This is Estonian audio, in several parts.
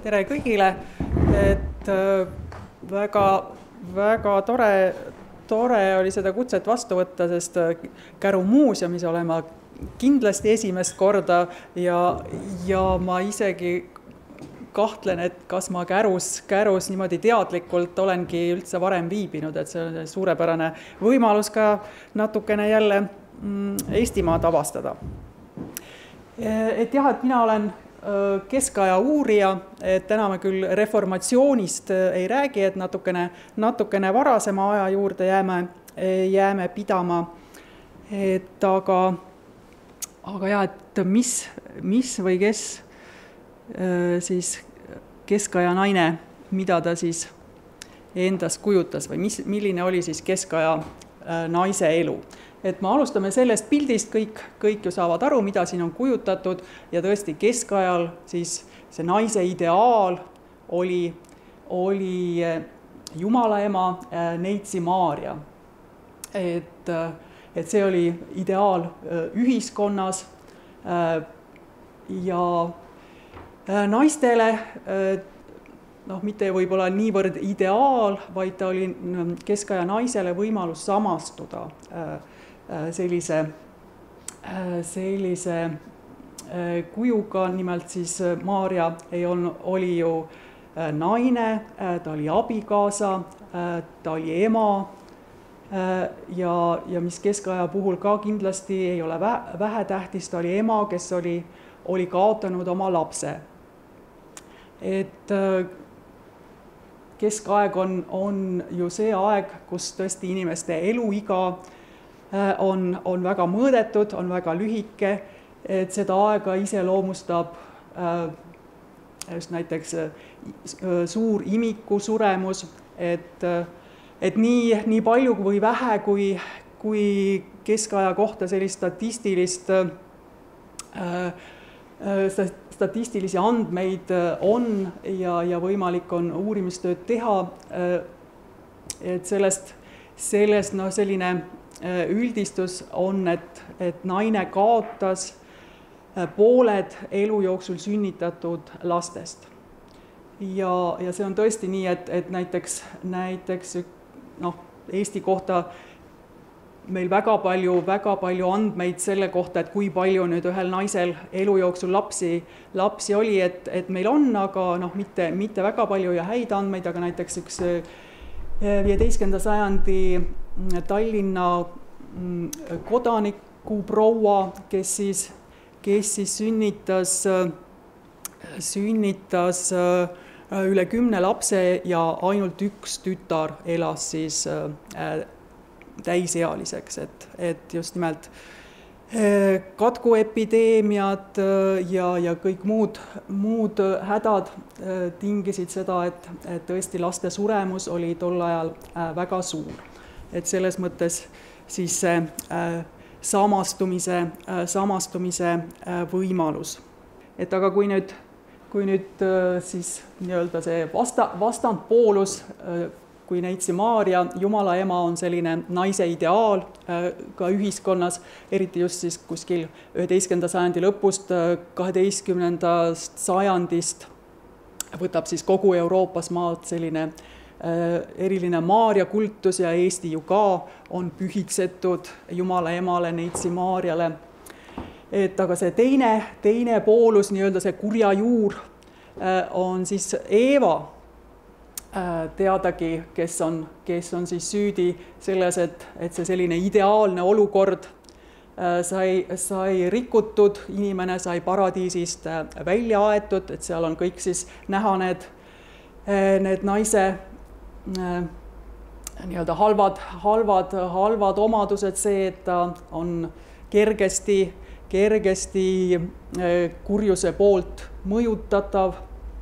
tere kõigile, et väga tore oli seda kutset vastu võtta, sest Käru muuseumis olema kindlasti esimest korda ja ma isegi kahtlen, et kas ma Kärus niimoodi teadlikult olengi üldse varem viibinud, et see on suurepärane võimalus ka natukene jälle Eestimaad avastada. Et jah, et mina olen keskaja uurija, et täna me küll reformatsioonist ei räägi, et natukene varasema aja juurde jääme pidama, et aga jah, et mis või kes siis keskaja naine, mida ta siis endast kujutas või milline oli siis keskaja naise elu. Et me alustame sellest pildist, kõik ju saavad aru, mida siin on kujutatud ja tõesti keskajal siis see naise ideaal oli Jumala ema Neitsi Maarja. Et see oli ideaal ühiskonnas ja naistele, mitte võib-olla niivõrd ideaal, vaid ta oli keskaja naisele võimalus samastuda sellise kujuga, nimelt siis Maarja oli ju naine, ta oli abikaasa, ta oli ema ja mis keskaja puhul ka kindlasti ei ole vähetähtis, ta oli ema, kes oli kaotanud oma lapse. Et keskaeg on ju see aeg, kus tõesti inimeste eluiga on väga mõõdetud, on väga lühike, et seda aega iseloomustab just näiteks suur imiku suremus, et nii palju või vähe, kui keskaja kohta sellist statistilisi andmeid on ja võimalik on uurimistööd teha, et sellest selline üldistus on, et naine kaotas pooled elu jooksul sünnitatud lastest. Ja see on tõesti nii, et näiteks Eesti kohta meil väga palju andmeid selle kohta, et kui palju nüüd ühel naisel elu jooksul lapsi oli, et meil on, aga mitte väga palju ja häid andmeid, aga näiteks üks 15. sajandi Tallinna kodanikuproua, kes siis sünnitas üle 10 lapse ja ainult üks tütar elas siis täisealiseks, et just nimelt katkuepideemiad ja kõik muud hädad tingisid seda, et tõesti laste suremus oli tol ajal väga suur. Et selles mõttes siis see samastumise võimalus. Et aga kui nüüd siis nii-öelda see vastandpoolus, kui Neitsi Maarja, Jumala ema on selline naise ideaal ka ühiskonnas, eriti just siis kuskil 11. sajandi lõpust, 12. sajandist võtab siis kogu Euroopas maad selline eriline Maarja kultus ja Eesti ju ka on pühitsetud Jumala emale Neitsi Maarjale. Et aga see teine poolus, nii-öelda see kurja juur on siis Eeva, teadagi, kes on siis süüdi selles, et see selline ideaalne olukord sai rikutud, inimene sai paradiisist välja aetud, et seal on kõik siis näha need naise nii-öelda halvad omadused, see, et ta on kergesti kurjuse poolt mõjutatav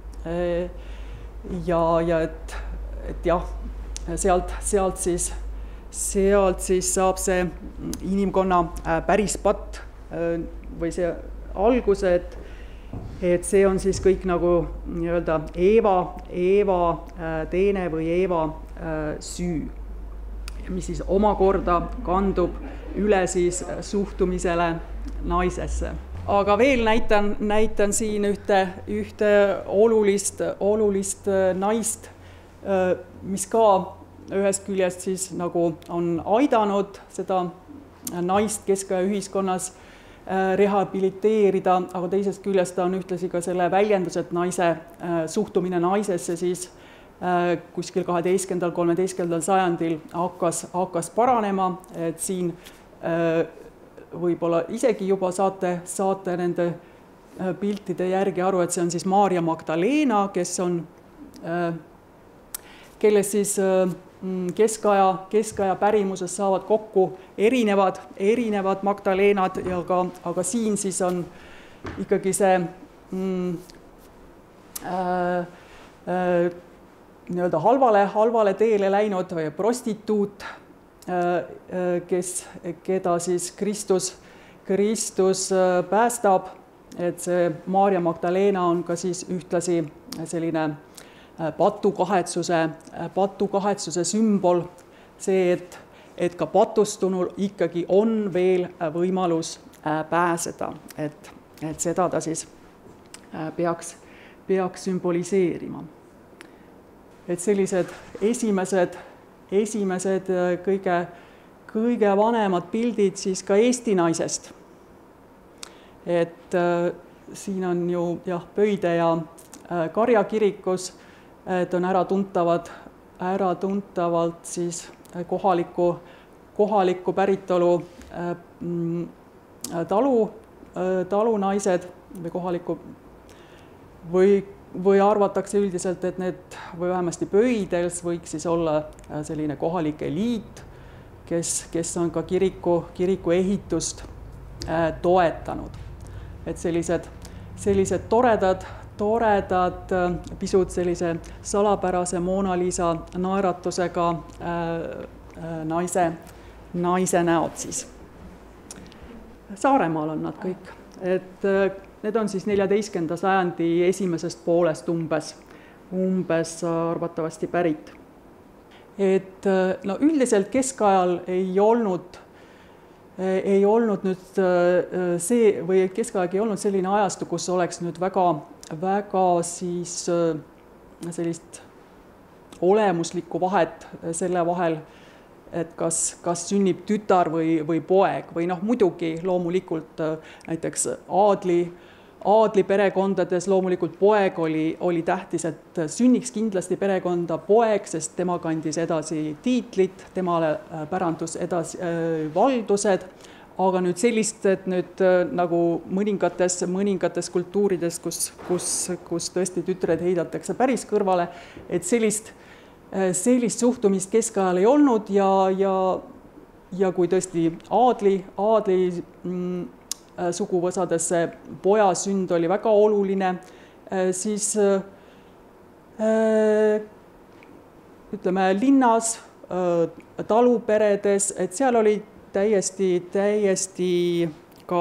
ja et jah, sealt siis saab see inimkonna päris patt või see alguse, et see on siis kõik nagu nii-öelda Eeva teene või Eeva süü, mis siis omakorda kandub üle siis suhtumisele naisesse. aga veel näitan siin ühte olulist naist, mis ka ühest küljest siis nagu on aidanud seda naist keskaja ühiskonnas rehabiliteerida, aga teisest küljest ta on ühtlasi ka selle väljendus, et naise suhtumine naisesse siis kuskil 12.–13. sajandil hakkas paranema, et siin võib-olla isegi juba saate nende piltide järgi aru, et see on siis Maarja Magdalena, kelles siis keskaja pärimuses saavad kokku erinevad Magdalenad ja aga siin siis on ikkagi see nii-öelda halvale teele läinud või prostituut, keda siis Kristus päästab, et see Maarja Magdalena on ka siis ühtlasi selline patukahetsuse sümbol, see, et ka patustunul ikkagi on veel võimalus pääseda, et seda ta siis peaks sümboliseerima. Et sellised esimesed kõige vanemad pildid siis ka Eesti naisest. Et siin on ju Pöide ja Karja kirikus, et on äratuntavalt siis kohalikku päritolu talunaised või arvatakse üldiselt, et need või vähemasti Pöidels võiks siis olla selline kohalik eliit, kes on ka kiriku ehitust toetanud. Et sellised toredad, pisut sellise salapärase Mona Lisa naeratusega naise näod siis. Saaremaal on nad kõik, et need on siis 14. sajandi esimesest poolest umbes arvatavasti pärit. Et no üldiselt keskajal ei olnud nüüd see, või keskaeg ei olnud selline ajastu, kus oleks nüüd väga siis sellist olemuslikku vahet selle vahel, et kas sünnib tütar või poeg või muidugi loomulikult näiteks aadli perekondades loomulikult poeg oli tähtis, et sünniks kindlasti perekonda poeg, sest tema kandis edasi tiitlit, temale pärandus edasi valdused, aga nüüd sellist, et nüüd nagu mõningates kultuurides, kus tõesti tütred heidatakse päris kõrvale, et sellist suhtumist keskajal ei olnud ja kui tõesti aadli suguvõsadesse poja sünd oli väga oluline, siis ütleme linnas, taluperedes, et seal oli täiesti ka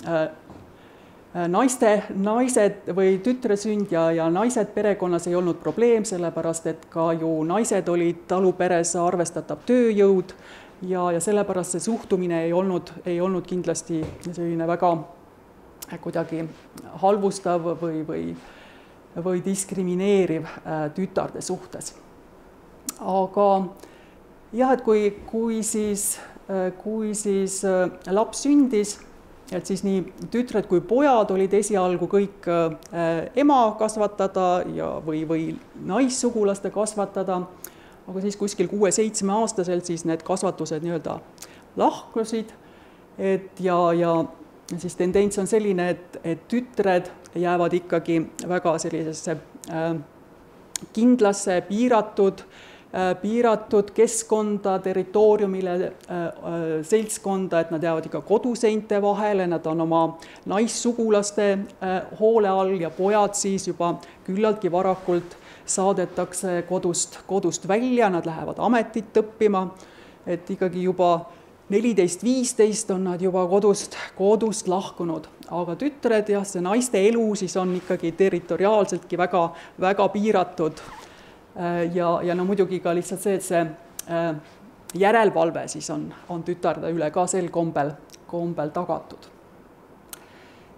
naised või tütre sünd ja naised perekonnas ei olnud probleem, sellepärast et ka ju naised olid taluperes arvestatav tööjõud ja sellepärast see suhtumine ei olnud kindlasti selline väga kuidagi halvustav või diskrimineeriv tütarde suhtes. Aga jah, et kui siis laps sündis, et siis nii tütred kui pojad olid esialgu kõik ema kasvatada või naissugulaste kasvatada, aga siis kuskil 6-7-aastaselt siis need kasvatused nii-öelda lahkusid, ja siis tendents on selline, et tütred jäävad ikkagi väga sellisesse kindlasse, piiratud keskkonda, territooriumile, seltskonda, et nad jäävad ikka koduseinte vahele, nad on oma naissugulaste hoole all ja pojad siis juba küllaltki varakult saadetakse kodust välja, nad lähevad ametit õppima, et ikkagi juba 14-15 on nad juba kodust lahkunud, aga tütred, jah, see naiste elu siis on ikkagi territoriaalseltki väga piiratud ja no muidugi ka lihtsalt see, et see järelevalve siis on tütarde üle ka sel kombel tagatud.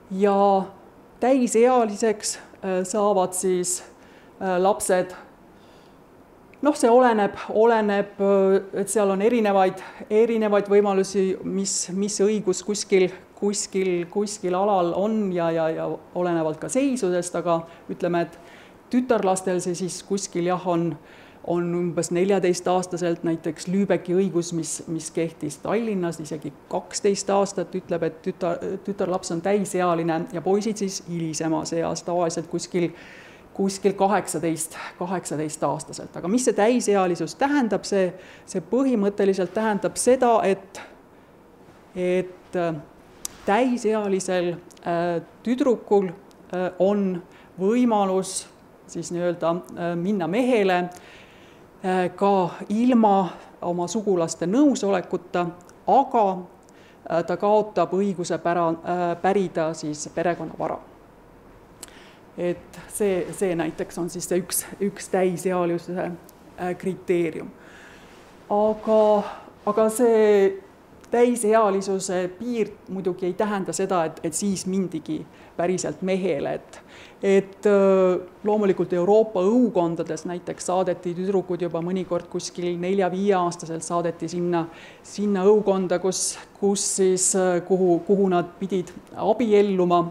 ja täisealiseks saavad siis lapsed, noh, see oleneb, et seal on erinevaid võimalusi, mis õigus kuskil alal on ja olenevalt ka seisusest, aga ütleme, et tütarlastel see siis kuskil jah, on umbes 14-aastaselt näiteks Lübecki õigus, mis kehtis Tallinnas isegi 12 aastat, ütleb, et tütarlaps on täisealine ja poisid siis hilisemas eas, tavaliselt kuskil 18-aastaselt. Aga mis see täisealisus tähendab? See põhimõtteliselt tähendab seda, et täisealisel tüdrukul on võimalus siis nii-öelda minna mehele ka ilma oma sugulaste nõusolekuta, aga ta kaotab õiguse pärida siis perekonnavara. Et see näiteks on siis see üks täisealisuse kriteerium. Aga see täisealisuse piir muidugi ei tähenda seda, et siis mindigi päriselt mehele, et loomulikult Euroopa õukondades näiteks saadeti tüdrukud juba mõnikord kuskil 4-5-aastaselt saadeti sinna õukonda, kuhu nad pidid abielluma.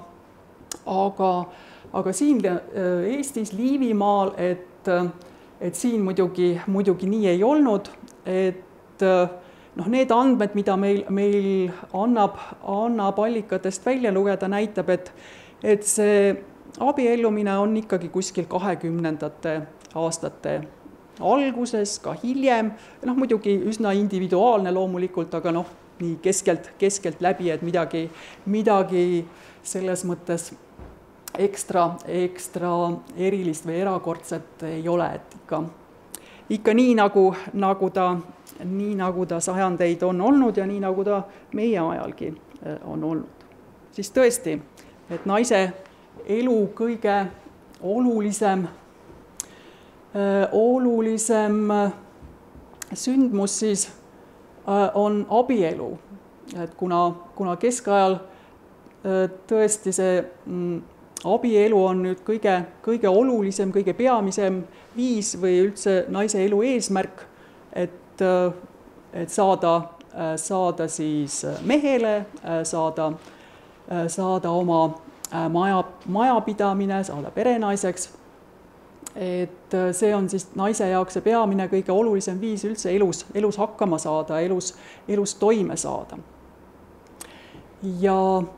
Aga siin Eestis, Liivimaal, et siin muidugi nii ei olnud, et need andmed, mida meil annab allikatest välja lugeda, näitab, et see abiellumine on ikkagi kuskil 20. aastate alguses, ka hiljem, muidugi üsna individuaalne loomulikult, aga nii keskelt läbi, et midagi selles mõttes ekstra erilist või erakordset ei ole, et ikka nii nagu ta sajandeid on olnud ja nii nagu ta meie ajalgi on olnud. Siis tõesti, et naise elu kõige olulisem sündmus siis on abielu. Et kuna keskajal tõesti see abielu on nüüd kõige olulisem, kõige peamisem viis või üldse naise elu eesmärk, et saada siis mehele, saada oma majapidamine, saada perenaiseks. Et see on siis naise jaoks see peamine kõige olulisem viis üldse elus hakkama saada, elus toime saada. Ja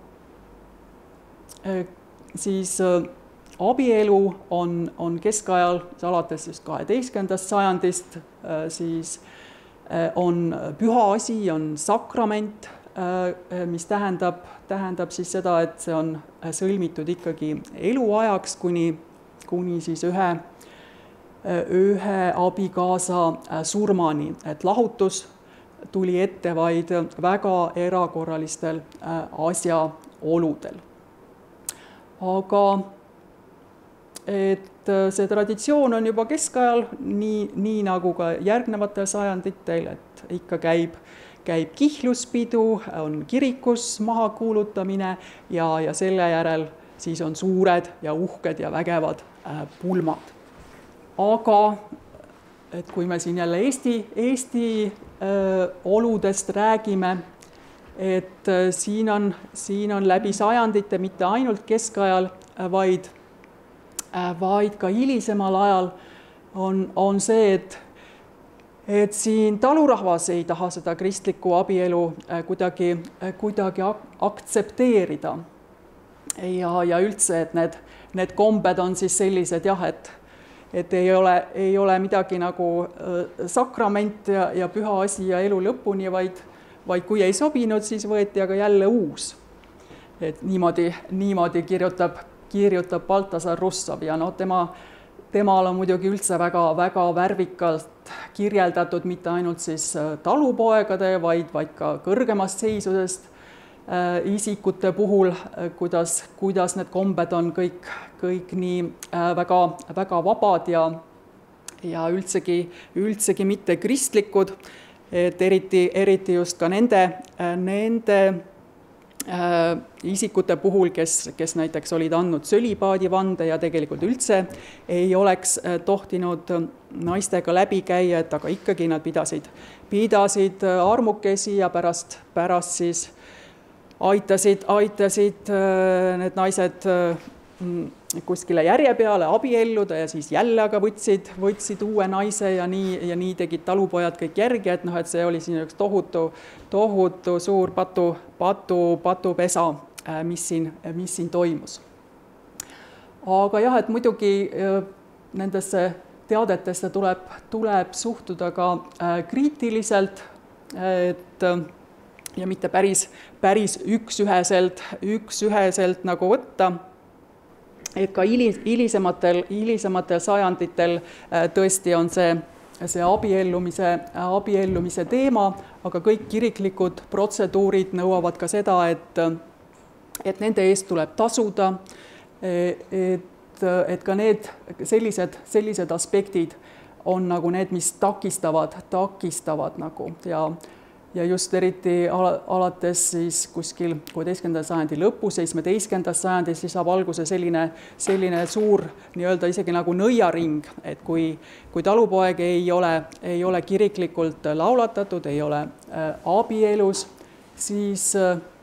siis abielu on keskajal, alates just 12. sajandist, siis on püha asi, on sakrament, mis tähendab siis seda, et see on sõlmitud ikkagi eluajaks kuni siis ühe abikaasa surmani, et lahutus tuli ette vaid väga erakorralistel asjaoludel. Aga et see traditsioon on juba keskajal, nii nagu ka järgnevatel sajanditel, et ikka käib kihluspidu, on kirikus mahakuulutamine ja selle järel siis on suured ja uhked ja vägevad pulmad. Aga et kui me siin jälle Eesti oludest räägime, et siin on läbi sajandite mitte ainult keskajal, vaid ka hilisemal ajal on see, et siin talurahvas ei taha seda kristlikku abielu kuidagi aktsepteerida. Ja üldse, et need kombed on siis sellised jah, et ei ole midagi nagu sakrament ja püha asi ja elu lõpuni, vaid kui ei sobinud, siis võeti aga jälle uus. Et niimoodi kirjutab Baltasar Russov ja temal on muidugi üldse väga värvikalt kirjeldatud mitte ainult siis talupoegade, vaid ka kõrgemast seisusest isikute puhul, kuidas need kombed on kõik nii väga vabad ja üldsegi mitte kristlikud, et eriti just ka nende isikute puhul, kes näiteks olid andnud sölibaadivande ja tegelikult üldse ei oleks tohtinud naistega läbi käia, et aga ikkagi nad pidasid armukesi ja pärast siis aitasid need naised kuskile järje peale abielluda ja siis jälle aga võtsid uue naise ja nii tegid talupojad kõik järgi, et et see oli siin üks tohutu suur patupesa, mis siin toimus. Aga jah, et muidugi nendesse teadetesse tuleb suhtuda ka kriitiliselt, et ja mitte päris üksüheselt nagu võtta. Et ka hilisematel sajanditel tõesti on see abiellumise teema, aga kõik kiriklikud protseduurid nõuavad ka seda, et nende eest tuleb tasuda, et ka need sellised aspektid on nagu need, mis takistavad nagu ja just eriti alates siis kuskil 16. sajandi lõpus, 17. sajandil siis saab alguse selline suur nii-öelda isegi nagu nõiaring, et kui talupoeg ei ole kiriklikult laulatatud, ei ole abielus, siis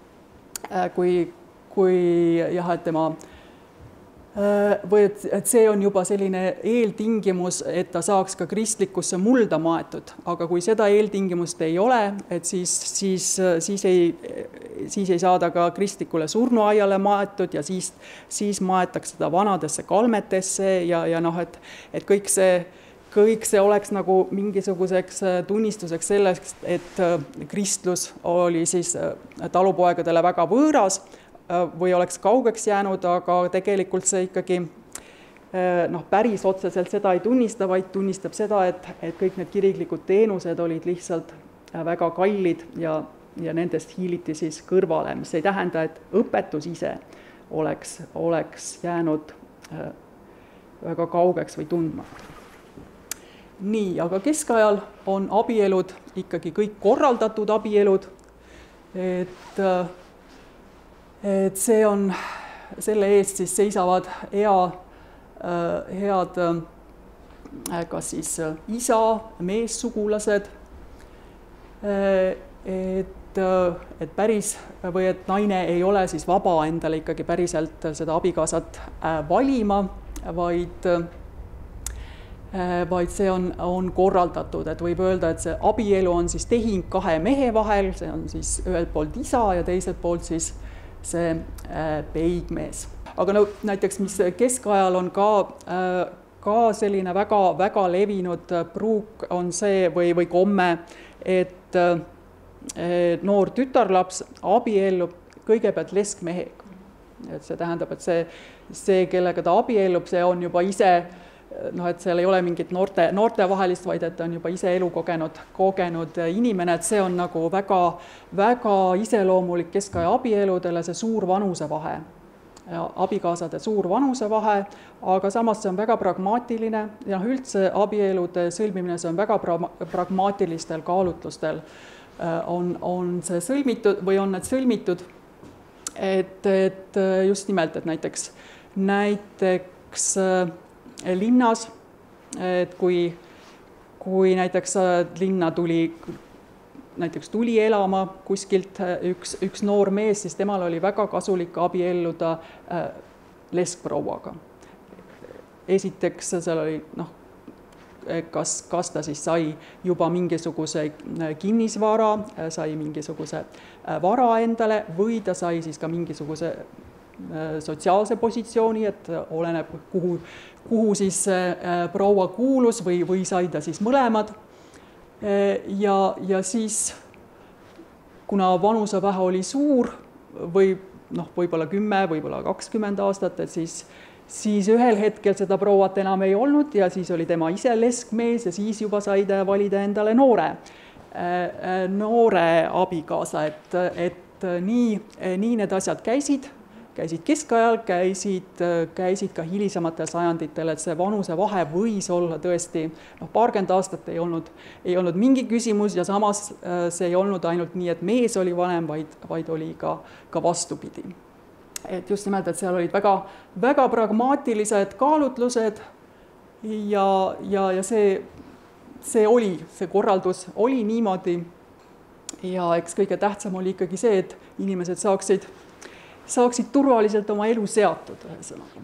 kui jah, et tema või et see on juba selline eeltingimus, et ta saaks ka kristlikusse mulda maetud, aga kui seda eeltingimust ei ole, et siis ei saada ka kristlikule surnuaiale maetud ja siis maetakse seda vanadesse kalmetesse ja et kõik see oleks nagu mingisuguseks tunnistuseks selleks, et kristlus oli siis talupoegadele väga võõras või oleks kaugeks jäänud, aga tegelikult see ikkagi päris otseselt seda ei tunnista, vaid tunnistab seda, et kõik need kiriklikud teenused olid lihtsalt väga kallid ja nendest hiiliti siis kõrvale, mis ei tähenda, et õpetus ise oleks jäänud väga kaugeks või tundmata. Nii, aga keskajal on abielud ikkagi kõik korraldatud abielud, et see on, selle eest siis seisavad head kas siis isa, meessugulased, et päris või et naine ei ole siis vaba endale ikkagi päriselt seda abikaasat valima, vaid see on korraldatud, et võib öelda, et see abielu on siis tehing kahe mehe vahel, see on siis ühelt poolt isa ja teiselt poolt siis see peigmees. Aga näiteks, mis keskajal on ka selline väga levinud pruuk on see või komme, et noor tütarlaps abiellub kõigepealt leskmehega. Et see tähendab, et see, kellega ta abiellub, see on juba ise, et seal ei ole mingit noorte vahelist, vaid et on juba ise elu kogenud inimene, et see on nagu väga iseloomulik keskaja abieludele, see suur vanusevahe, abikaasade suur vanusevahe, aga samas see on väga pragmaatiline ja üldse abielude sõlmimine, see on väga pragmaatilistel kaalutlustel on see sõlmitud või on need sõlmitud, et just nimelt, et näiteks linnas, et kui näiteks linna tuli elama kuskilt üks noor mees, siis temal oli väga kasulik abielluda leskprouaga. Esiteks seal oli, kas ta siis sai juba mingisuguse kinnisvara, sai mingisuguse vara endale või ta sai siis ka mingisuguse sotsiaalse positsiooni, et oleneb, kuhu siis proua kuulus või sai ta siis mõlemad. Ja siis, kuna vanusevahe oli suur või võib-olla 10, võib-olla 20 aastat, et siis ühel hetkel seda prouat enam ei olnud ja siis oli tema ise leskmees ja siis juba sai ta valida endale noore abikaasa, et nii need asjad käisid keskajal, käisid ka hilisematel sajanditel, et see vanusevahe võis olla tõesti, paarkümmend aastat ei olnud mingi küsimus ja samas see ei olnud ainult nii, et mees oli vanem, vaid oli ka vastupidi. Et just nimelt, et seal olid väga pragmaatilised kaalutlused ja see korraldus oli niimoodi ja eks kõige tähtsam oli ikkagi see, et inimesed saaksid turvaliselt oma elu seatud, ühesõnaga.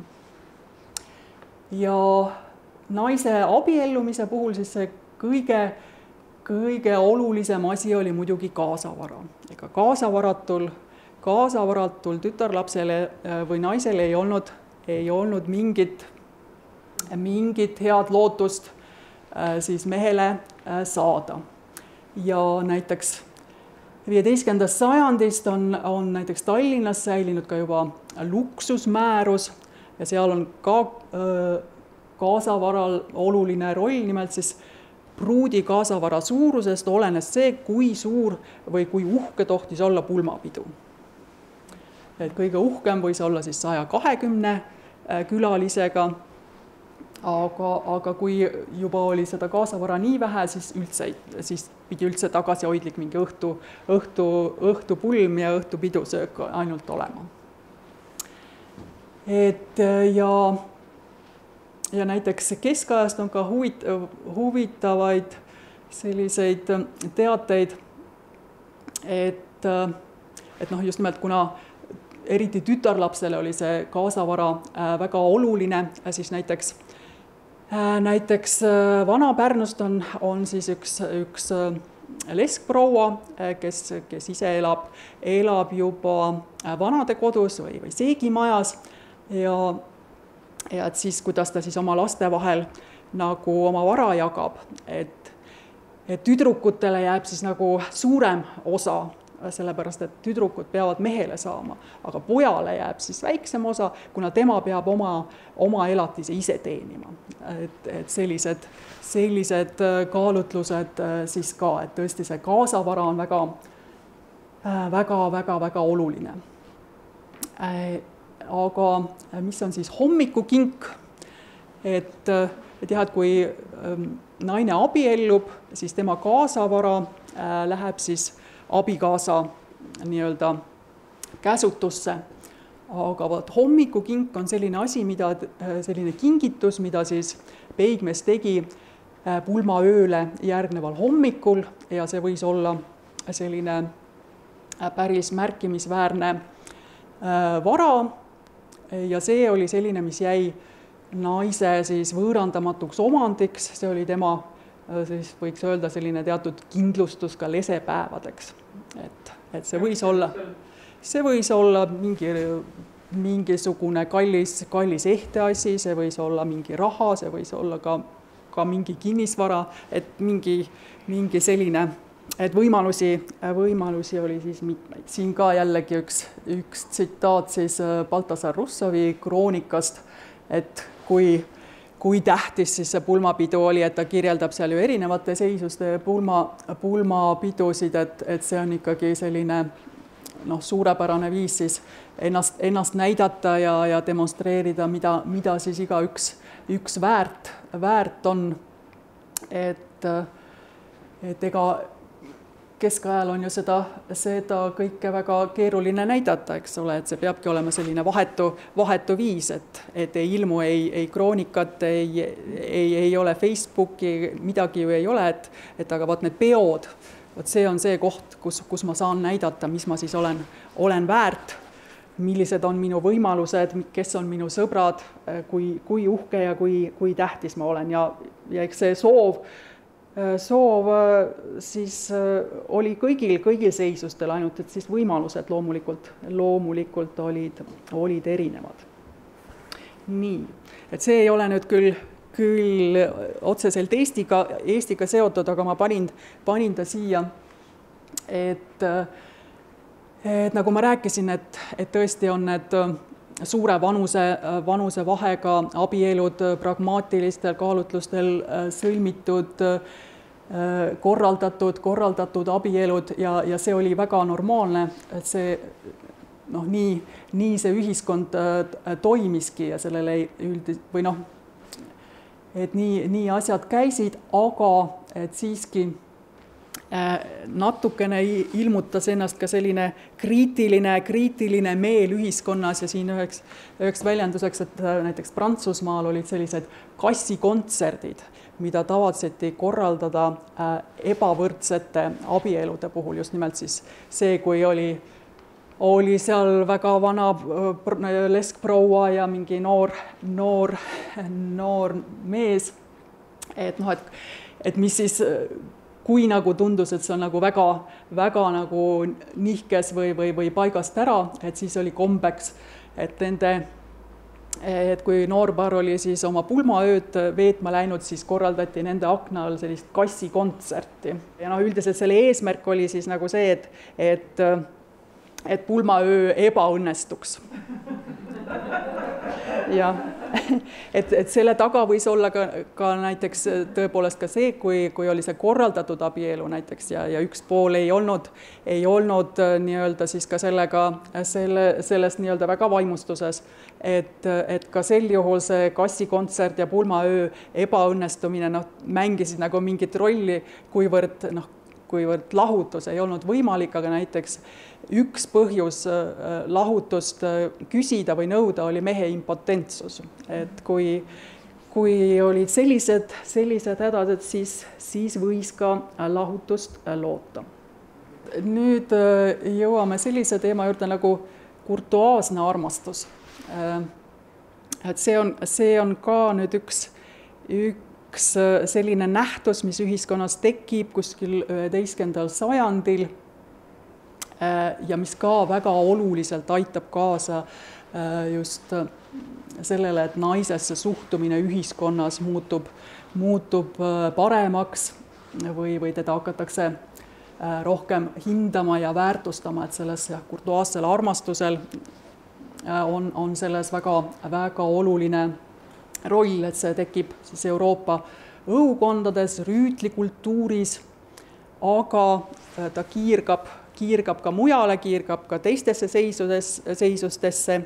Ja naise abiellumise puhul siis see kõige olulisem asi oli muidugi kaasavara. Ega kaasavaratul tütarlapsele või naisele ei olnud mingit head lootust siis mehele saada. Ja näiteks 15. sajandist on näiteks Tallinnas säilinud ka juba luksusmäärus ja seal on ka kaasavaral oluline roll, nimelt siis pruudi kaasavara suurusest olenes see, kui suur või kui uhke tohtis olla pulmapidu. Et kõige uhkem võis olla siis 120 külalisega, aga kui juba oli seda kaasavara nii vähe, siis pidi üldse tagasihoidlik mingi õhtupulm ja õhtupidusöök ainult olema. Ja näiteks keskajast on ka huvitavaid selliseid teateid, et just nimelt kuna eriti tütarlapsele oli see kaasavara väga oluline, siis näiteks Vana-Pärnust on siis üks leskproua, kes ise elab juba vanadekodus või seegimajas ja et siis, kuidas ta siis oma laste vahel nagu oma vara jagab, et tüdrukutele jääb siis nagu suurem osa, sellepärast et tüdrukud peavad mehele saama, aga pojale jääb siis väiksem osa, kuna tema peab oma elatise ise teenima. Et sellised kaalutlused siis ka, et tõesti see kaasavara on väga oluline. Aga mis on siis hommikukink, et kui naine abiellub, siis tema kaasavara läheb siis abikaasa nii-öelda käsutusse. Aga hommikukink on selline asi, selline kingitus, mida siis peigmees tegi pulmaööle järgneval hommikul ja see võis olla selline päris märkimisväärne vara ja see oli selline, mis jäi naise siis võõrandamatuks omandiks, see oli tema siis võiks öelda selline teatud kindlustus ka lesepäevadeks. Et see võis olla mingisugune kallis ehteasi, see võis olla mingi raha, see võis olla ka mingi kinnisvara, et mingi selline, et võimalusi oli siis mitmeid. Siin ka jällegi üks tsitaat siis Baltasar Russovi kroonikast, et kui tähtis siis see pulmapidu oli, et ta kirjeldab seal ju erinevate seisuste pulmapidusid, et see on ikkagi selline suurepärane viis siis ennast näidata ja demonstreerida, mida siis üks väärt on. Et ega keskajal on ju seda kõike väga keeruline näidata, eks ole, et see peabki olema selline vahetu viis, et ei ilmu, ei kroonikat, ei ole Facebooki, midagi ju ei ole, et aga need peod, see on see koht, kus ma saan näidata, mis ma siis olen väärt, millised on minu võimalused, kes on minu sõbrad, kui uhke ja kui tähtis ma olen ja eks see soov siis oli kõigil seisustel, ainult et siis võimalused loomulikult olid erinevad. Nii, et see ei ole nüüd küll otseselt Eestiga seotud, aga ma panin ta siia, et nagu ma rääkisin, et tõesti on need suure vanusevahega abielud pragmaatilistel kaalutlustel sõlmitud, korraldatud abielud ja see oli väga normaalne, et noh, nii see ühiskond toimiski ja sellele või noh, et nii asjad käisid, aga et siiski natukene ilmutas ennast ka selline kriitiline meel ühiskonnas ja siin üheks väljenduseks, et näiteks Prantsusmaal olid sellised kassikontserdid, mida tavatseti korraldada ebavõrdsete abielude puhul, just nimelt siis see, kui oli seal väga vana leskproua ja mingi noor mees, et noh, et mis siis kui nagu tundus, et see on nagu väga nagu nihkes või paigast ära, et siis oli kombeks, et kui noorpaar oli siis oma pulmaööd veetma läinud, siis korraldati nende akna all sellist kassikontserti. Ja noh, üldiselt selle eesmärk oli siis nagu see, et pulmaöö ebaõnnestuks. Ja et selle taga võis olla ka näiteks tõepoolest ka see, kui oli see korraldatud abielu näiteks ja üks pool ei olnud nii-öelda siis ka sellest nii-öelda väga vaimustuses, et ka sel juhul see kassikontsert ja pulmaöö ebaõnnestumine mängisid nagu mingit rolli, kuivõrd lahutus ei olnud võimalik, aga näiteks üks põhjus lahutust küsida või nõuda oli mehe impotentsus. Et kui olid sellised hädad, et siis võis ka lahutust loota. Nüüd jõuame sellise teema juurde nagu kurtuaasne armastus. Et see on ka nüüd üks selline nähtus, mis ühiskonnas tekib kuskil 11. sajandil ja mis ka väga oluliselt aitab kaasa just sellele, et naisesse suhtumine ühiskonnas muutub paremaks või teda hakatakse rohkem hindama ja väärtustama, et selles kurtuaassel armastusel on selles väga oluline roll, et see tekib siis Euroopa õukondades, rüütlikultuuris, aga ta kiirgab ka mujale, kiirgab ka teistesse seisustesse.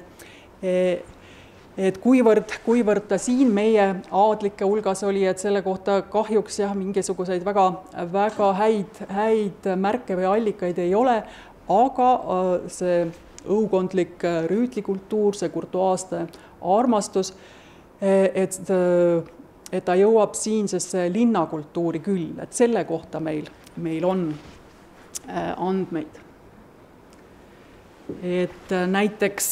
Et kuivõrd ta siin meie aadlike hulgas oli, et selle kohta kahjuks mingisuguseid väga häid märke või allikaid ei ole, aga see õukondlik rüütlikultuur, see kurtuaaste armastus, et ta jõuab siinsesse linnakultuuri küll, et selle kohta meil on andmeid. Et näiteks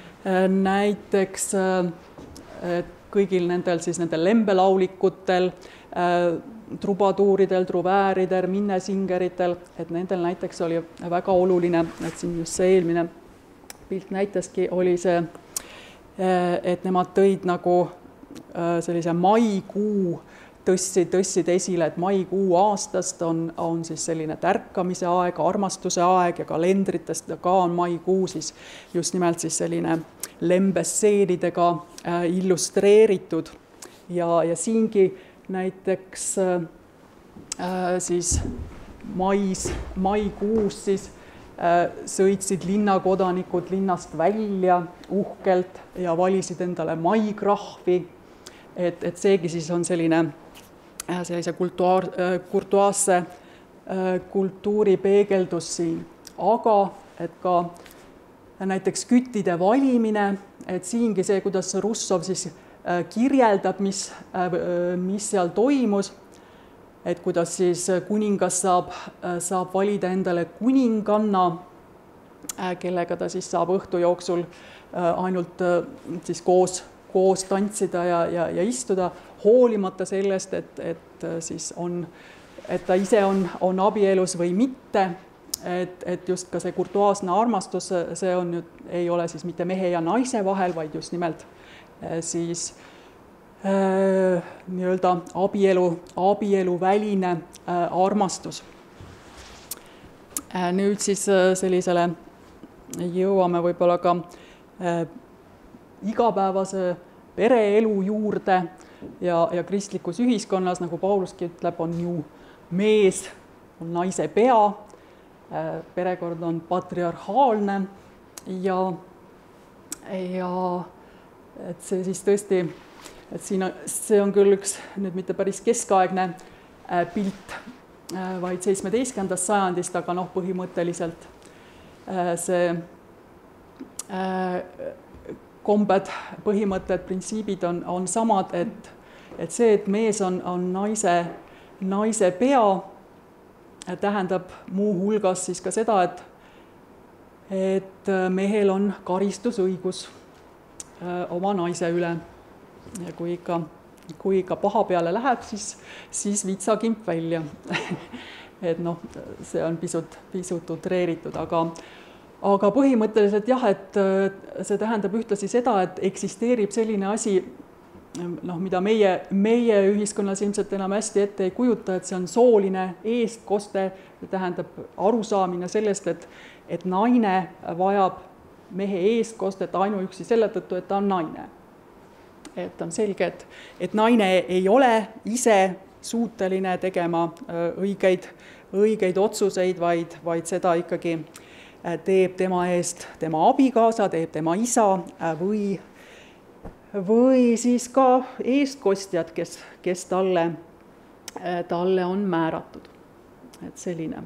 kõigil nendel lembelaulikutel, trubaduuridel, truvääridel, minnesingeritel, et nendel näiteks oli väga oluline, et siin just see eelmine pilt näitaski, oli see, et nemad tõid nagu sellise maikuu, tõstsid esile, et maikuu aastast on siis selline tärkamise aeg, armastuse aeg ja kalendritest ka on maikuu siis just nimelt siis selline lembestseenidega illustreeritud ja siingi näiteks siis maikuus siis sõitsid linnakodanikud linnast välja uhkelt ja valisid endale maikrahvi, et seegi siis on sellise kurtuaasse kultuuri peegeldus siin, aga et ka näiteks küttide valimine, et siingi see, kuidas Russov siis kirjeldab, mis seal toimus, et kuidas siis kuningas saab valida endale kuninganna, kellega ta siis saab õhtu jooksul ainult siis koos tantsida ja istuda, hoolimata sellest, et ta ise on abielus või mitte, et just ka see kurtuaasne armastus, see ei ole siis mitte mehe ja naise vahel, vaid just nimelt siis nii-öelda abieluväline armastus. Nüüd siis sellisele jõuame võib-olla ka igapäevase pereelu juurde ja kristlikus ühiskonnas, nagu Pauluski ütleb, on ju mees, on naise pea, perekond on patriarhaalne ja et see siis tõesti, et siin see on küll üks nüüd mitte päris keskaegne pilt, vaid 17. sajandist, aga noh, põhimõtteliselt see kombed, põhimõtted, printsiibid on samad, et see, et mees on naise pea, tähendab muu hulgas siis ka seda, et mehel on karistusõigus oma naise üle. Ja kui ikka paha peale läheb, siis vitsakimp välja. Et noh, see on pisut utreeritud, aga põhimõtteliselt jah, et see tähendab ühtlasi seda, et eksisteerib selline asi, noh, mida meie ühiskonnas ilmselt enam hästi ette ei kujuta, et see on sooline eestkoste, tähendab arusaamine sellest, et naine vajab mehe eestkostet ainuüksi selle tõttu, et ta on naine. Et on selge, et naine ei ole ise suuteline tegema õigeid otsuseid, vaid seda ikkagi teeb tema eest tema abikaasa, teeb tema isa või siis ka eestkostjad, kes talle on määratud. Et selline.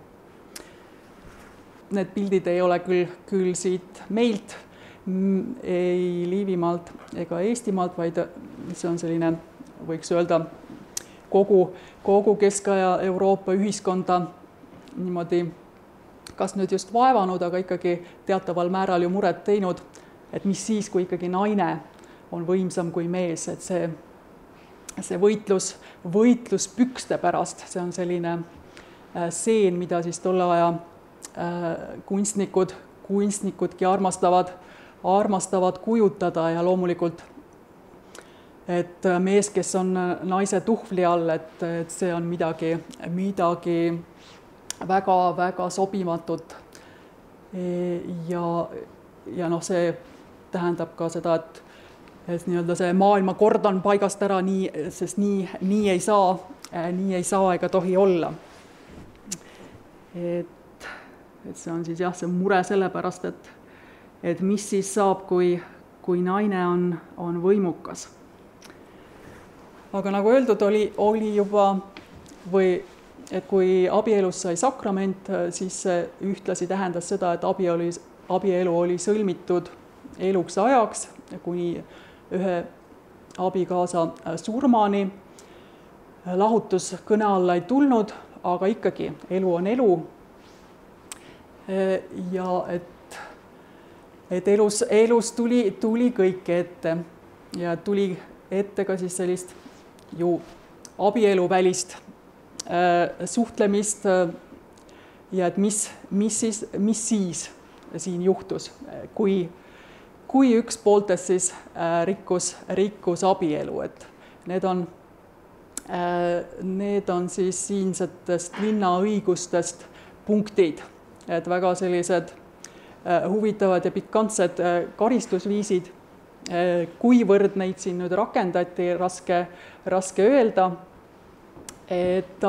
Need pildid ei ole küll siit meilt, ei Liivimaalt ega Eestimaalt, vaid see on selline, võiks öelda, kogu keskaja Euroopa ühiskonda niimoodi, kas nüüd just vaevanud, aga ikkagi teataval määral ju muret teinud, et mis siis, kui ikkagi naine on võimsam kui mees, et see võitlus pükste pärast, see on selline seen, mida siis tolle aja kunstnikudki armastavad kujutada ja loomulikult, et mees, kes on naise tuhvli all, et see on midagi väga sobimatut. Ja noh, see tähendab ka seda, et nii-öelda see maailmakord on paigast ära, sest nii ei saa ega tohi olla. Et see on siis jah, see mure sellepärast, et mis siis saab, kui naine on võimukas. Aga nagu öeldud, oli juba, või et kui abielus sai sakrament, siis see ühtlasi tähendas seda, et abielu oli sõlmitud eluks ajaks, kuni ühe abikaasa surmani. Lahutus kõne alla ei tulnud, aga ikkagi elu on elu. Ja et elus tuli kõike ette ja tuli ette ka siis sellist ju abieluvälist suhtlemist ja et mis siis siin juhtus, kui üks pooltest siis rikkus abielu, et need on siis siinsetest linnaõigustest punktid, et väga sellised huvitavad ja pikantsed karistusviisid, kuivõrd neid siin nüüd rakendati, raske öelda, et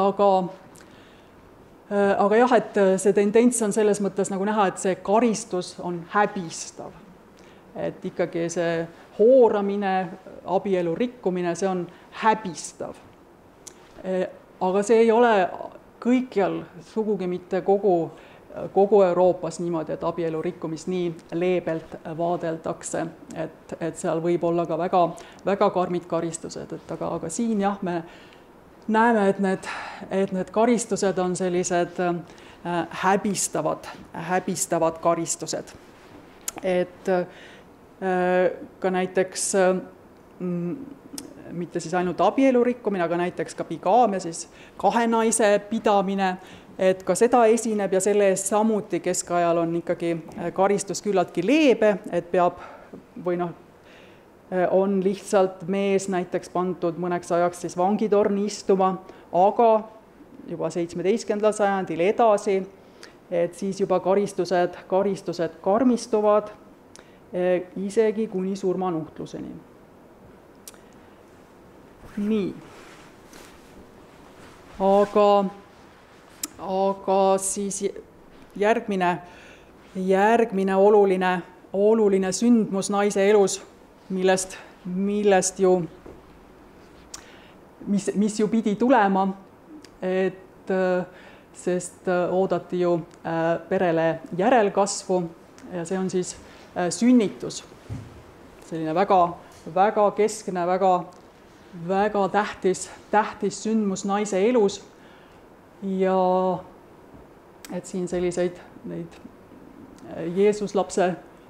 aga jah, et see tendents on selles mõttes nagu näha, et see karistus on häbistav. Et ikkagi see hooramine, abielu rikkumine, see on häbistav. Aga see ei ole kõikjal, sugugi mitte kogu Euroopas niimoodi, et abielu rikkumist nii leebelt vaadeldakse, et seal võib olla ka väga karmid karistused, aga siin jah, me näeme, et need karistused on sellised häbistavad karistused. Et ka näiteks mitte siis ainult abielu rikkumine, aga näiteks ka bigaamia, siis kahe naise pidamine, et ka seda esineb ja selle eest samuti keskajal on ikkagi karistus küllaltki leebe, et peab või noh, on lihtsalt mees näiteks pandud mõneks ajaks siis vangitorni istuma, aga juba 17. sajandil edasi, et siis juba karistused karmistuvad isegi kuni surmanuhtluseni. Nii. Aga siis järgmine oluline sündmus naise elus, millest ju, mis ju pidi tulema, sest oodati ju perele järelkasvu ja see on siis sünnitus. Selline väga keskne, väga tähtis sündmus naise elus ja et siin selliseid neid Jeesus lapse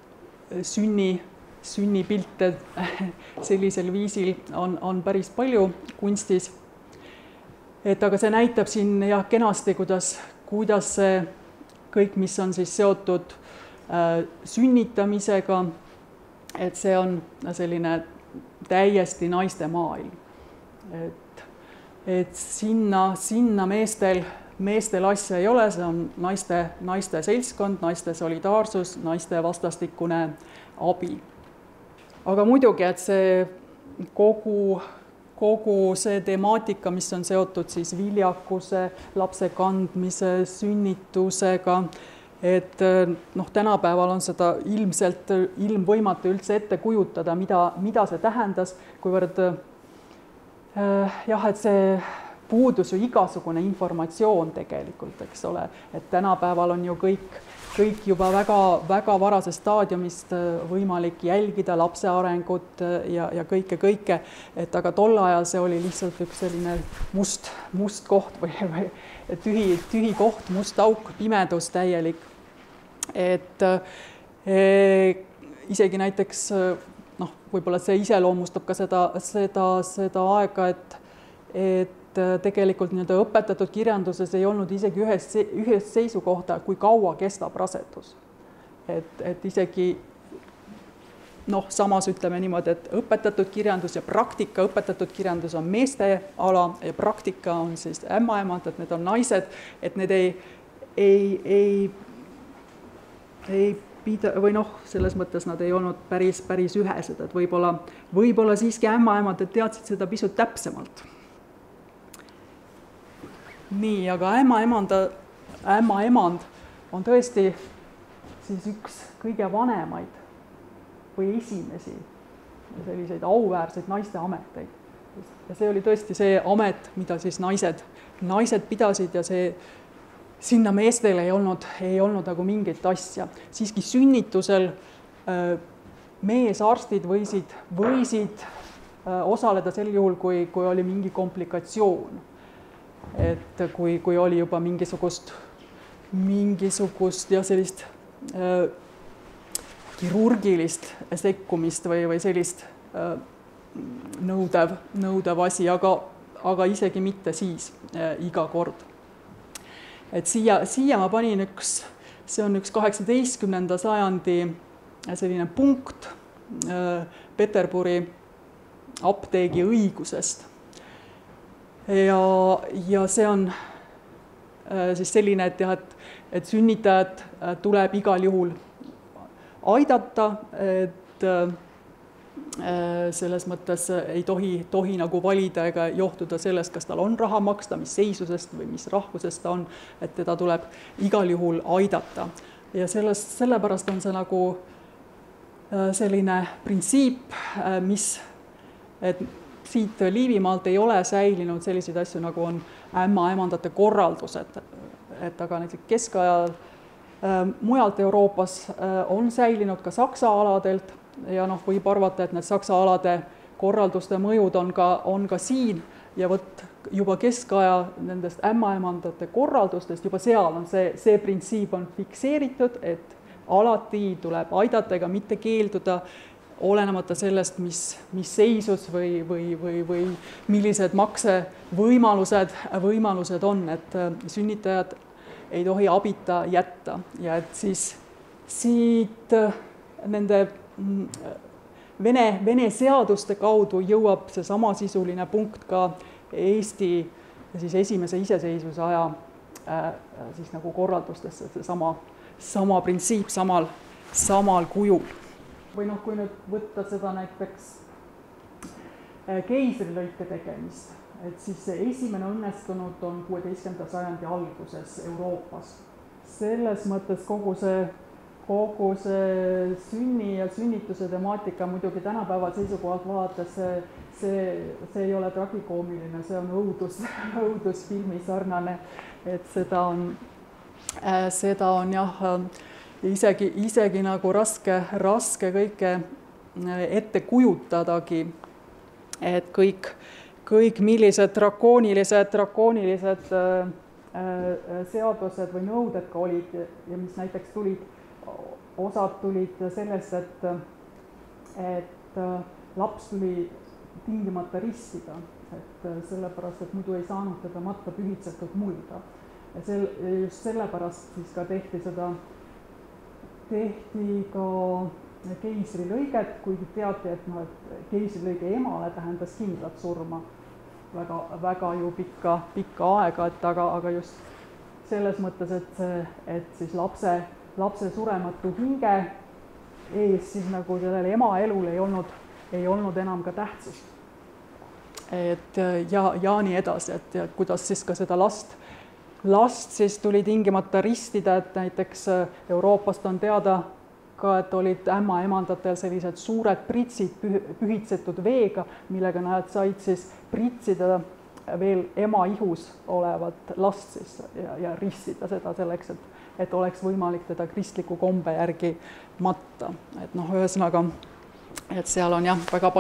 sünnipilte sellisel viisil on päris palju kunstis. Aga see näitab siin jah kenasti, kuidas see kõik, mis on siis seotud sünnitamisega, et see on selline täiesti naiste maailm. Et sinna meestel asja ei ole, see on naiste seltskond, naiste solidaarsus, naiste vastastikune abi. Aga muidugi, et see kogu see temaatika, mis on seotud siis viljakuse, lapse kandmise, sünnitusega, et tänapäeval on seda ilmvõimatu üldse ette kujutada, mida see tähendas, kuivõrd jah, et see puudus ju igasugune informatsioon tegelikult, eks ole, et tänapäeval on ju kõik juba väga varasest staadiumist võimalik jälgida lapse arengut ja kõike, et aga tol ajal see oli lihtsalt üks selline must koht või tühi koht, must auk, pimedus täielik. Et isegi näiteks võib-olla see iseloomustab ka seda aega, et tegelikult õpetatud kirjanduses ei olnud isegi ühest seisukohta, kui kaua kestab rasedus. Et isegi samas ütleme niimoodi, et õpetatud kirjandus ja praktika, õpetatud kirjandus on meeste ala ja praktika on siis ämmaemad, et need on naised, et need ei või selles mõttes nad ei olnud päris ühesed, et võib-olla siiski ämmaemad teadsid seda pisut täpsemalt. Nii, aga ämmaemand on tõesti siis üks kõige vanemaid või esimesi selliseid auväärseid naiste ameteid. Ja see oli tõesti see amet, mida siis naised pidasid ja sinna meestel ei olnud nagu mingit asja. Siiski sünnitusel meesarstid võisid osaleda sel juhul, kui oli mingi komplikatsioon. Et kui oli juba mingisugust ja sellist kirurgilist sekkumist või sellist nõudev asi, aga isegi mitte siis iga kord. Et siia ma panin see on üks 18. sajandi selline punkt Peterburi apteegi õigusest. Ja see on siis selline, et sünnitajad tuleb igal juhul aidata, et selles mõttes ei tohi nagu valida ega johtuda sellest, kas tal on raha maksta, mis seisusest või mis rahvusest ta on, et teda tuleb igal juhul aidata. Ja sellepärast on see nagu selline printsiip, et siit Liivimaalt ei ole säilinud selliseid asju, nagu on ämmaemandate korraldused. Et aga näiteks keskajal mujalt Euroopas on säilinud ka Saksa aladelt ja võib arvata, et need Saksa alade korralduste mõjud on ka siin ja juba keskaja nendest ämmaemandate korraldustest, juba seal on see printsiip on fikseeritud, et alati tuleb aidata ega mitte keelduda, olenemata sellest, mis seisus või millised maksevõimalused on, et sünnitajad ei tohi abita jätta ja et siis siit nende Vene seaduste kaudu jõuab see samasisuline punkt ka Eesti siis esimese iseseisvuse aja siis nagu korraldustesse, see sama printsiip samal kujul. Või kui nüüd võtta seda näiteks keisrilõike tegemist, et siis see esimene õnnestunud on 16. sajandi alguses Euroopas. Selles mõttes kogu see kogu see sünni ja sünnituse temaatika muidugi tänapäeva seisukohalt vaadates see ei ole tragikoomiline, see on õudusfilmi sarnane, et seda on jah, isegi nagu raske kõike ette kujutadagi, et kõik millised drakoonilised seadused või nõuded ka olid ja mis näiteks osad tulid sellest, et laps tuli tingimata ristida, et sellepärast, et muidu ei saanud teda matta pühitsetud mulda. Ja just sellepärast siis ka tehti ka keisrilõiget, kuigi teati, et keisrilõige emale tähendas kindlat surma väga ju pikka aega, et aga just selles mõttes, et siis lapse surematu hinge ees siis nagu sellel ema elul ei olnud enam ka tähtsust. Ja nii edasi, et kuidas siis ka seda last siis tuli tingimata ristida, et näiteks Euroopast on teada ka, et olid ämmaemandatel sellised suured pritsid pühitsetud veega, millega nad said siis pritsida veel ema ihus olevat last siis ja ristida seda selleks, et oleks võimalik teda kristliku kombe järgi matta. Et ühesõnaga, et seal on jah,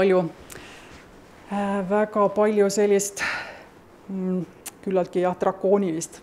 väga palju sellist küllaltki jah, drakoonilist.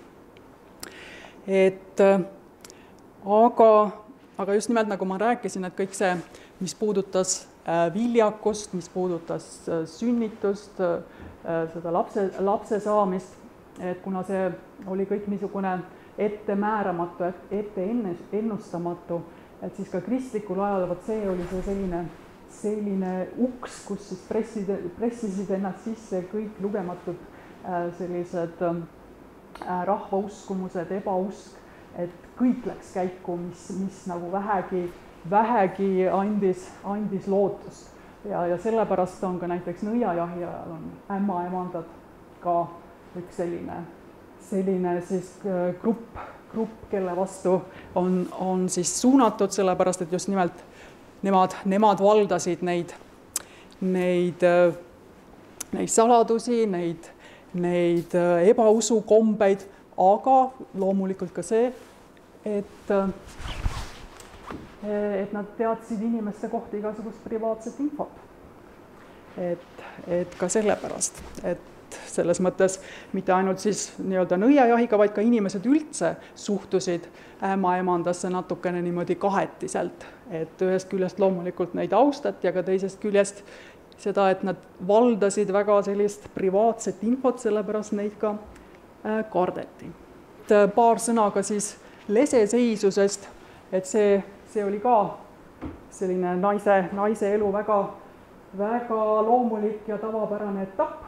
Aga just nimelt, nagu ma rääkisin, et kõik see, mis puudutas viljakust, mis puudutas sünnitust, seda lapse saamist, et kuna see oli kõik niisugune ette määramatu, ette ennustamatu, et siis ka kristlikul ajal, see oli see selline uks, kus siis pressisid ennast sisse kõik lugematud sellised rahvauskumused, ebausk, et kõik läks käiku, mis nagu vähegi andis lootust. Ja sellepärast on ka näiteks nõiajahi ajal on ämmaemandad ka üks selline siis grupp, kelle vastu on siis suunatud, sellepärast et just nimelt nemad valdasid neid saladusi, neid ebausukombeid, aga loomulikult ka see, et nad teadsid inimeste kohta igasugust privaatset infot. Et ka sellepärast, et selles mõttes mitte ainult siis nii-öelda nõiajahiga, vaid ka inimesed üldse suhtusid ämmaemandasse natukene niimoodi kahetiselt, et ühest küljest loomulikult neid austati, aga teisest küljest seda, et nad valdasid väga sellist privaatset infot, sellepärast neid ka kardeti. Paar sõna ka siis leseseisusest, et see oli ka selline naise elu väga loomulik ja tavapärane etapp.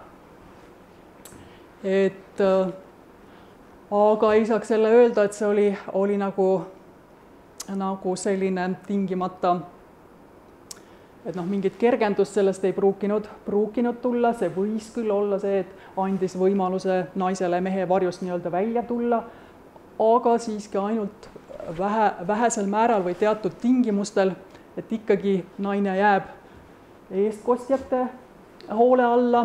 Aga ei saaks selle öelda, et see oli nagu selline tingimata, et mingit kergendust sellest ei pruukinud tulla, see võis küll olla see, et andis võimaluse naisele mehe varjust nii-öelda välja tulla, aga siiski ainult vähesel määral või teatud tingimustel, et ikkagi naine jääb eestkostjate hoole alla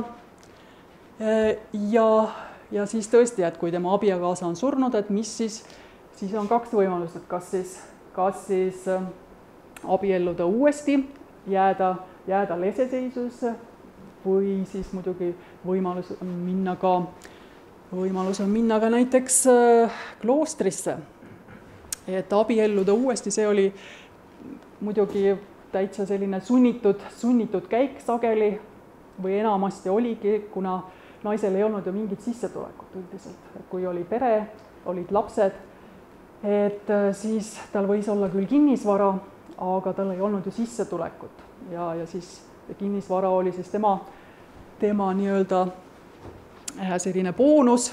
ja siis tõesti, et kui tema abikaasa on surnud, et mis siis on kaks võimalust, et kas siis abielluda uuesti, jääda leseseisusse või siis muidugi võimalus on minna ka näiteks kloostrisse. Et abielluda uuesti, see oli muidugi täitsa selline sunnitud käik sageli või enamasti oligi, kuna naisel ei olnud ju mingit sissetulekut üldiselt. Et kui oli pere, olid lapsed, et siis tal võis olla küll kinnisvara, aga tal ei olnud ju sissetulekut ja siis kinnisvara oli siis tema nii-öelda selline boonus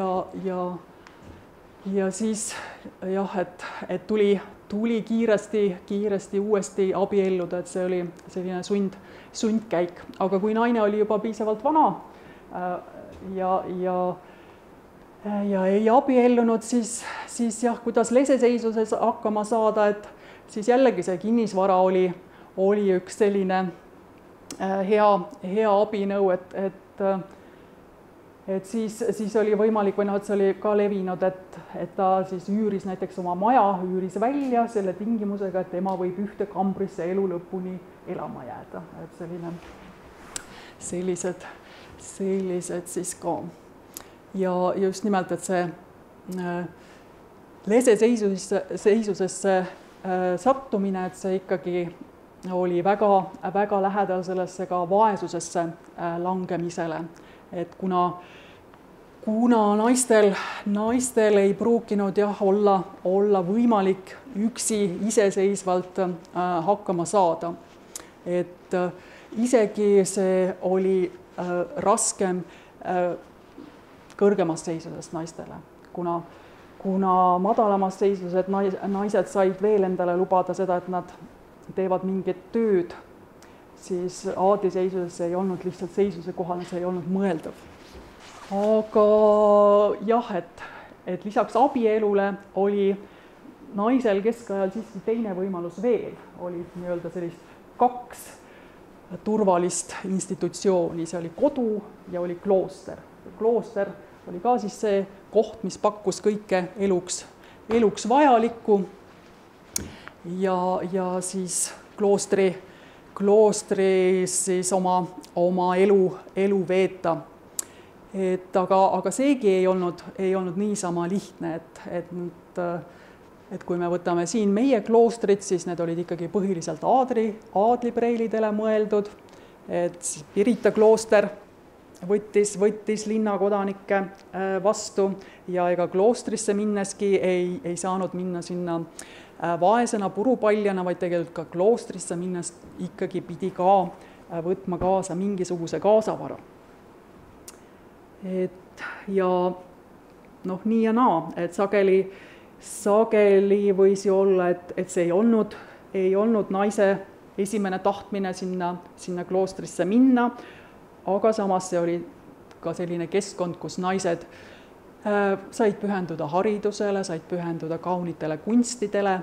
ja siis jah, et tuli kiiresti uuesti abielluda, et see oli selline sundkäik. Aga kui naine oli juba piisavalt vana ja ei abiellunud, siis jah, kuidas leseseisuses hakkama saada, siis jällegi see kinnisvara oli üks selline hea abinõu, et siis oli võimalik või et see oli ka levinud, et ta siis üüris näiteks oma maja, üüris välja selle tingimusega, et tema võib ühte kambrisse elu lõpuni elama jääda, et sellised siis ka. Ja just nimelt, et see leseseisusesse sattumine, et see ikkagi oli väga lähedal sellesse ka vaesusesse langemisele, et kuna naistel ei pruukinud olla võimalik üksi iseseisvalt hakkama saada, et isegi see oli raskem kõrgemast seisusest naistele, kuna madalamast seisused naised said veel endale lubada seda, et nad teevad mingit tööd, siis aadliseisuses ei olnud lihtsalt seisuse kohane, see ei olnud mõeldav. Aga jah, et lisaks abielule oli naisel keskajal siiski teine võimalus veel, oli nii-öelda sellist 2 turvalist institutsiooni, see oli kodu ja oli klooster. Klooster oli ka siis see koht, mis pakkus kõike eluks vajalikku ja siis kloostris siis oma elu veeta. Aga seegi ei olnud niisama lihtne, et kui me võtame siin meie kloostrit, siis need olid ikkagi põhiliselt aadlipreilidele mõeldud, et Pirita klooster võttis linnakodanikke vastu ja ega kloostrisse minneski ei saanud minna sinna vaesena purupaljana, vaid tegelikult ka kloostrisse minnes ikkagi pidi ka võtma kaasa mingisuguse kaasavara. Ja nii ja naa, et sageli võis ju olla, et see ei olnud naise esimene tahtmine sinna kloostrisse minna, aga samas see oli ka selline keskkond, kus naised said pühenduda haridusele, said pühenduda kaunitele kunstidele,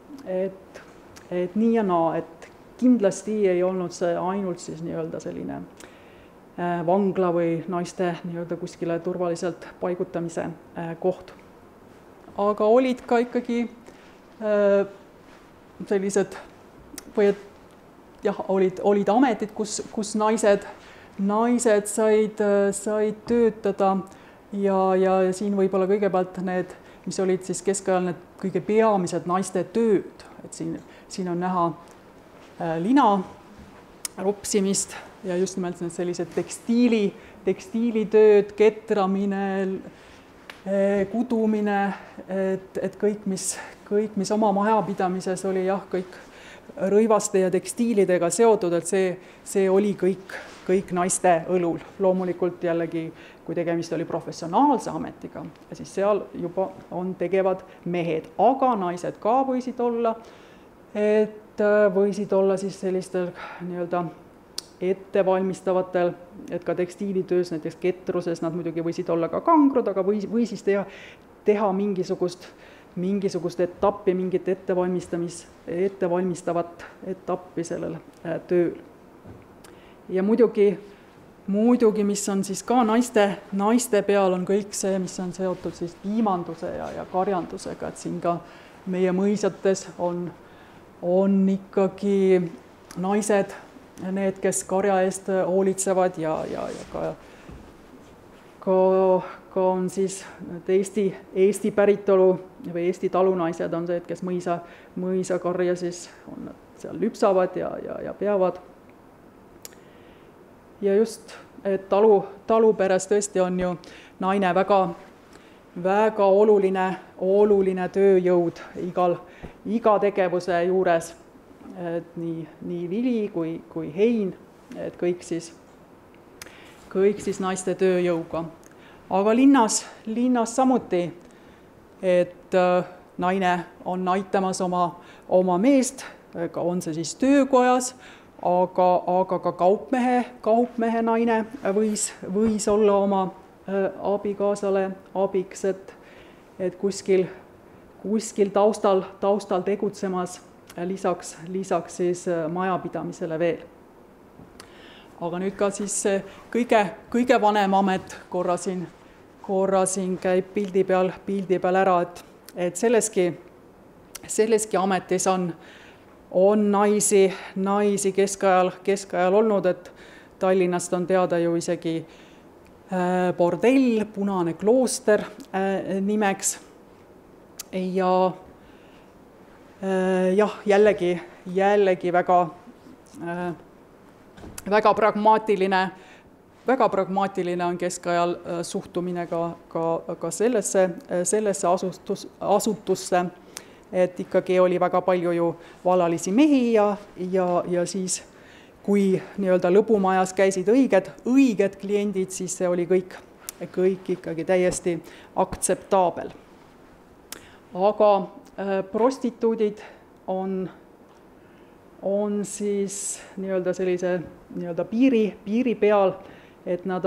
et nii ja naa, et kindlasti ei olnud see ainult siis nii-öelda selline vangla või naiste nii-öelda kuskile turvaliselt paigutamise koht. Aga olid ka ikkagi sellised või jah, olid ametid, kus naised said töötada ja siin võib-olla kõigepealt need, mis olid siis keskajal need kõige peamised naiste tööd, et siin on näha lina rupsimist ja just nimelt need sellised tekstiilitööd, ketramine, kudumine, et kõik, mis oma majapidamises oli kõik rõivaste ja tekstiilidega seotud, et see oli kõik naiste õlul. Loomulikult jällegi, kui tegemist oli professionaalse ametiga, siis seal juba on tegevad mehed, aga naised ka võisid olla siis sellistel nii-öelda ettevalmistavatel, et ka tekstiilitöös, näiteks ketruses, nad muidugi võisid olla ka kangrud, aga või siis teha mingisugust etappi, mingit ettevalmistavat etappi sellel tööl. Ja muidugi, mis on siis ka naiste peal, on kõik see, mis on seotud siis piimanduse ja karjandusega, et siin ka meie mõisates on ikkagi naised, need, kes karja eest hoolitsevad ja ka on siis Eesti päritolu või Eesti talunaised on see, et kes mõisakarja siis seal lüpsavad ja peavad. Ja just, et taluperes tõesti on ju naine väga oluline tööjõud iga tegevuse juures, et nii vili kui hein, et kõik siis naiste tööjõuga. Aga linnas samuti, et naine on aitamas oma meest, on see siis töökojas, aga ka kaupmehe naine võis olla oma abikaasale abiks, et kuskil taustal tegutsemas lisaks siis majapidamisele veel. Aga nüüd ka siis kõige vanem amet korra siin käib pildi peal ära, et selleski ametis on naisi keskajal olnud, et Tallinnast on teada ju isegi bordell, Punane klooster nimeks ja jah, jällegi väga pragmaatiline on keskajal suhtumine ka sellesse asutusse, et ikkagi oli väga palju ju vallalisi mehi ja siis kui nii-öelda lõbumajas käisid õiged kliendid, siis see oli kõik ikkagi täiesti aktseptaabel. Aga prostituudid on siis nii-öelda sellise nii-öelda piiri peal, et nad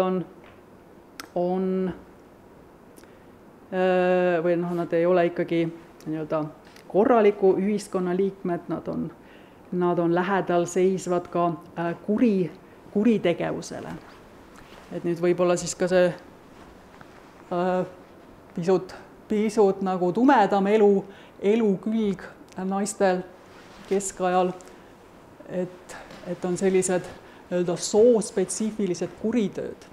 nad ei ole ikkagi nii-öelda korraliku ühiskonnaliikmed, nad on lähedal seisvad ka kuritegevusele. Et nüüd võib-olla siis ka see pisut nagu tumedam elu külg naistel keskajal, et on sellised nii-öelda soospetsiifilised kuritööd,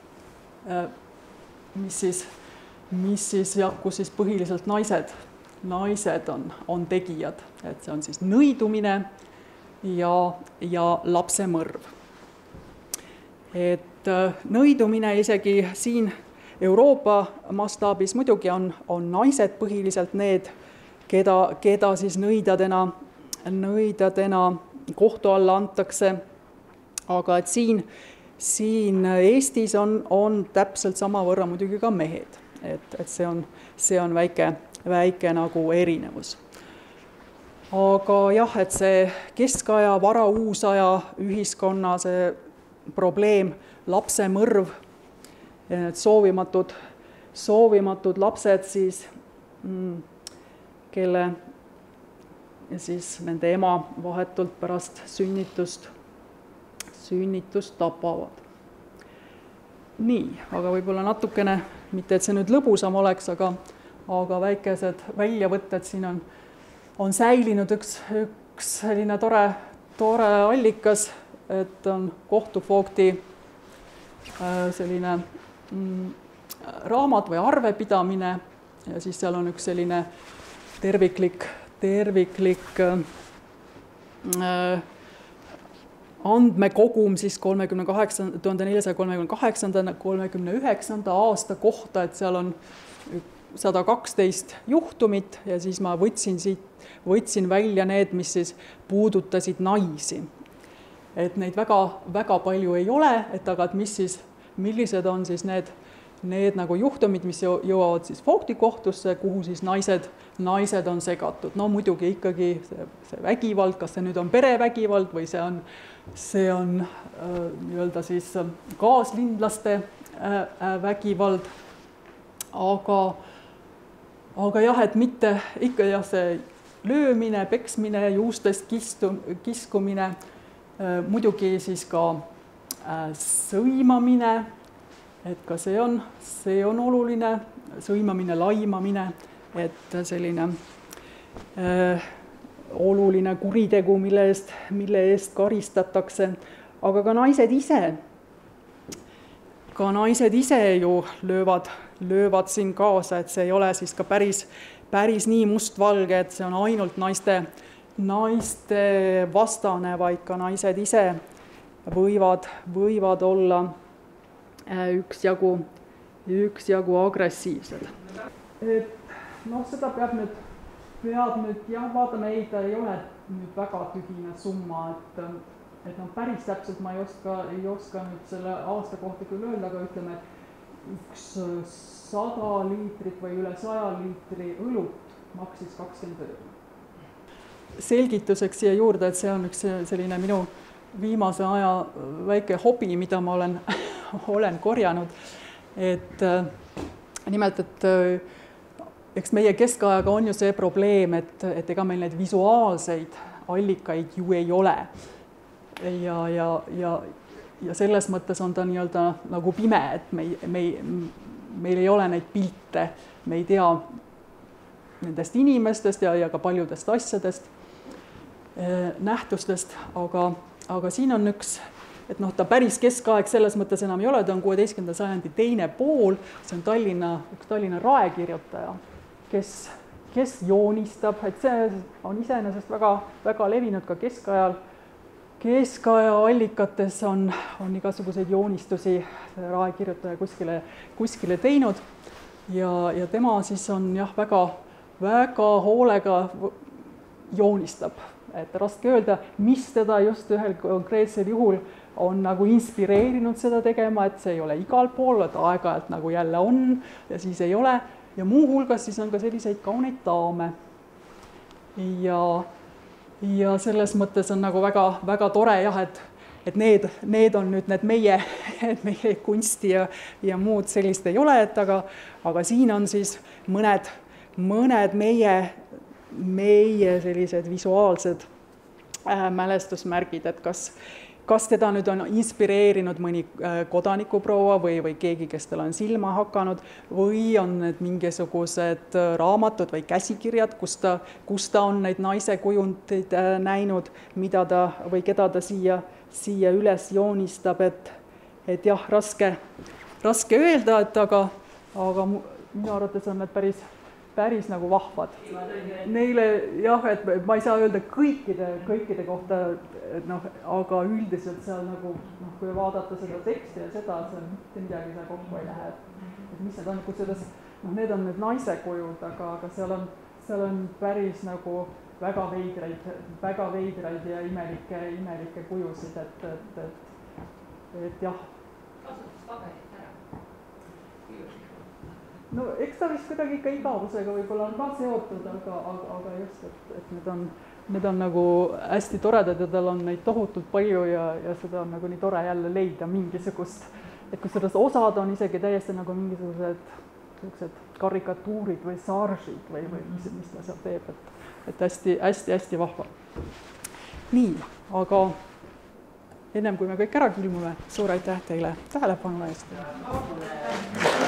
mis siis kus siis põhiliselt naised on tegijad, et see on siis nõidumine ja lapsemõrv. Et nõidumine isegi siin Euroopa mastaabis muidugi on naised põhiliselt need, keda siis nõidadena kohtu alla antakse, aga et siin Eestis on täpselt samavõrra muidugi ka mehed, et see on väike nagu erinevus. Aga jah, et see keskaja, varauusaja ühiskonna see probleem, lapsemõrv, soovimatud lapsed siis, kelle siis nende ema vahetult pärast sünnitust tapavad. Nii, aga võib-olla natukene, mitte et see nüüd lõbusam oleks, aga väikesed väljavõtted siin on säilinud üks selline tore allikas, et on kohtufoogti selline raamat või arvepidamine ja siis seal on üks selline terviklik andmekogum siis 1438–39 aasta kohta, et seal on 112 juhtumit ja siis ma võtsin välja need, mis siis puudutasid naisi. Et neid väga palju ei ole, aga et millised on siis need nagu juhtumid, mis jõuavad siis foogtikohtusse, kuhu siis naised on segatud. No muidugi ikkagi see vägivald, kas see nüüd on perevägivald või see on nii-öelda siis kaaslindlaste vägivald, aga jah, et mitte ikka jah, see löömine, peksmine, juustest kiskumine, muidugi siis ka sõimamine, et ka see on oluline, sõimamine, laimamine, et selline oluline kuritegu, mille eest karistatakse, aga ka naised ise ju löövad siin kaasa, et see ei ole siis ka päris nii mustvalge, et see on ainult naiste vastane, vaid ka naised ise võivad olla üksjagu agressiivsed. Et noh, seda peab nüüd jah, vaatame, ei, ta ei ole nüüd väga tühine summa, et noh, päris täpselt ma ei oska nüüd selle aasta kohta küll öelda, aga ütleme, üks 100 liitrit või üle 100 liitri õlut maksis 20 €. Selgituseks siia juurde, et see on üks selline minu viimase aja väike hobi, mida ma olen korjanud. Et nimelt, et eks meie keskajaga on ju see probleem, et ega meil neid visuaalseid allikaid ju ei ole. Ja selles mõttes on ta nii-öelda nagu pime, et meil ei ole neid pilte, me ei tea nendest inimestest ja ka paljudest asjadest, nähtustest, aga siin on üks, et ta päris keskaeg selles mõttes enam ei ole, ta on 16. sajandi teine pool, see on üks Tallinna raekirjutaja, kes joonistab, et see on iseenesest väga levinud ka keskajal. Keskaja allikates on igasuguseid joonistusi raekirjutaja kuskile teinud ja tema siis on väga hoolega joonistab. Et raske öelda, mis teda just ühel konkreetsel juhul on nagu inspireerinud seda tegema, et see ei ole igal pool, et aeg-ajalt nagu jälle on ja siis ei ole. Ja muu hulgas siis on ka selliseid kauneid daame. Ja selles mõttes on nagu väga tore et need on nüüd need meie kunsti ja muud sellist ei ole, aga siin on siis mõned meie sellised visuaalsed mälestusmärgid, et kas teda nüüd on inspireerinud mõni kodanikuproua või keegi, kes tal on silma hakanud, või on need mingisugused raamatud või käsikirjad, kus ta on neid naise kujundeid näinud, mida ta või keda ta siia üles joonistab, et jah, raske öelda, aga minu arvates on need päris nagu vahvad. Neile et ma ei saa öelda kõikide kohta, aga üldiselt seal nagu, kui vaadata seda teksti ja seda, seal mitte midagi seal kokku ei lähe. Et mis need on, kusjuures, need on need naise kujud, aga seal on päris nagu väga veidraid ja imelikke kujusid, et jah. Kasutas paberit ära? No eks ta vist kuidagi ikka igavusega võib-olla on ka seotud, aga just, et need on nagu hästi toredad ja tal on neid tohutult palju ja seda on nagu nii tore jälle leida mingisugust, et kus selles osad on isegi täiesti nagu mingisugused karikatuurid või saržid või mis ta seal teeb, et hästi vahva. Nii, aga ennem kui me kõik ära külmume, suur aitäh teile tähelepanu eest.